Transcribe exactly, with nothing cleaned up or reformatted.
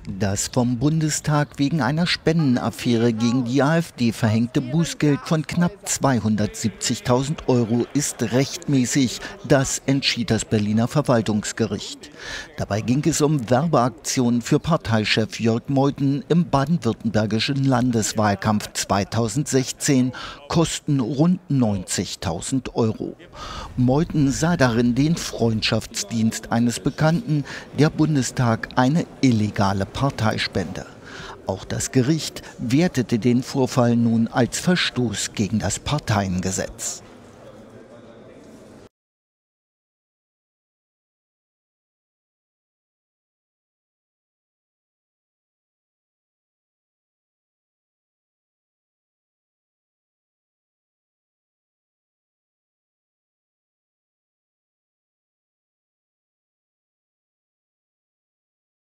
Das vom Bundestag wegen einer Spendenaffäre gegen die AfD verhängte Bußgeld von knapp zweihundertsiebzigtausend Euro ist rechtmäßig. Das entschied das Berliner Verwaltungsgericht. Dabei ging es um Werbeaktionen für Parteichef Jörg Meuthen im baden-württembergischen Landeswahlkampf zweitausendsechzehn, kosten rund neunzigtausend Euro. Meuthen sah darin den Freundschaftsdienst eines Bekannten, der Bundestag eine illegale Parteispende. Auch das Gericht wertete den Vorfall nun als Verstoß gegen das Parteiengesetz.